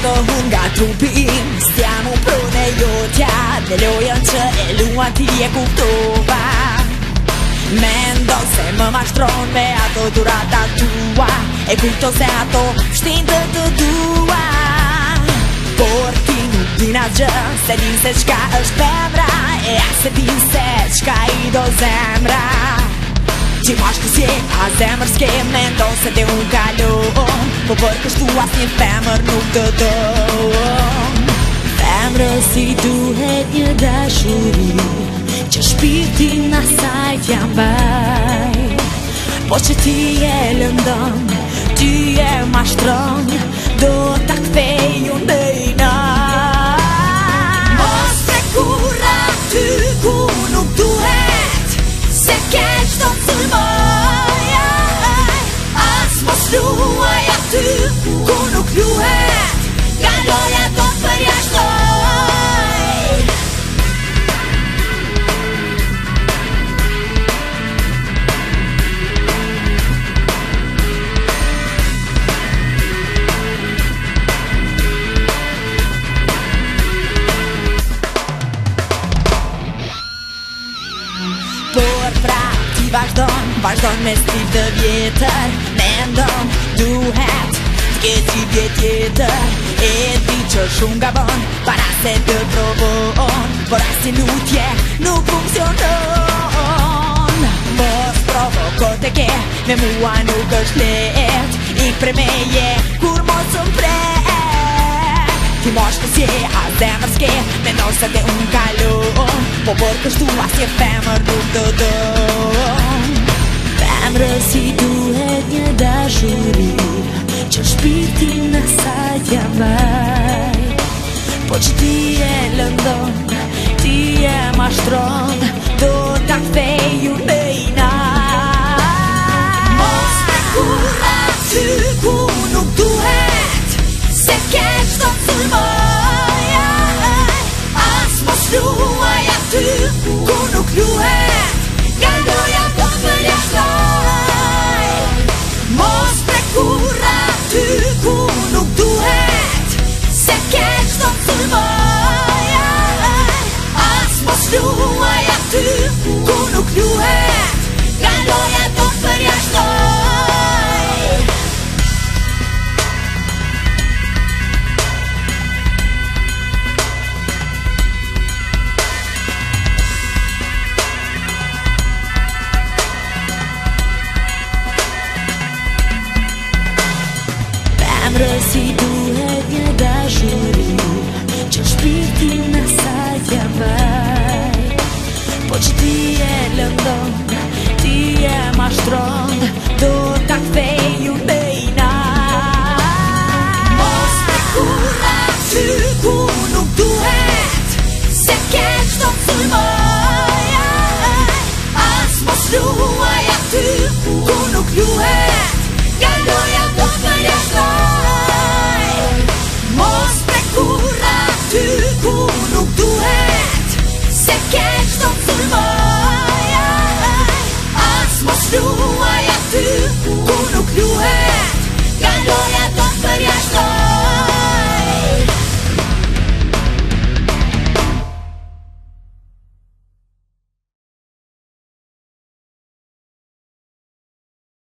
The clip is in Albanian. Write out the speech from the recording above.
të hunga trupi im, stiamo prone jo t'ja dhe lojën që e luan ti e kuptova. Mendo se më mashtron me ato durata tua, e kujto se ato shtin të dua. Por ti nuk din asgjë, se din se qka është femra, e as se din se qka i do zemra. Ti mashku si a zemër s'ke, mendo se te unë kalon, po për kështu as një femër nuk të don. Femrës si duhet një dashuri, që shpirtin asaj t'ja mbaj. Po që ti e lëndon, ti e mashtron, do t'a kthej unë dhejnaj. Mos me kurra ty ku nuk duhet, se keq do t'sulmoj. As mos luaj aty ku nuk luhet, nga loja do t'përjashtoj. Por pra ti vazhdon me stil të vjetër, mendon duhet t'keti vjet tjetër. E di që shumë gabon, para se të provon, por as një lutje nuk funksionon. Mos provoko te ke, me mua nuk është let, ik pre meje kur mos më prek. Ti mosh të sje, a zemër s'ke, mendo se te unë kalon, po për kështu as një femër nuk të don. Femrës si duhet një dashuri, që shpirtin asaj t'ja mbaj. Po që ti e lëndon, ti e mashtron, do t'a kthej unë dhejnaj. Mos me kurra ty ku nuk duhet, se keq do t'sulmoj. As mos luaj aty ku nuk luhet, nga loja do t'përjashtoj. Mos me kurra ty ku nuk duhet, se keq do t'sulmoj. As mos luaj aty ku nuk luhet, nga loja do t'përjashtoj. Femrës si duhet një dashuri,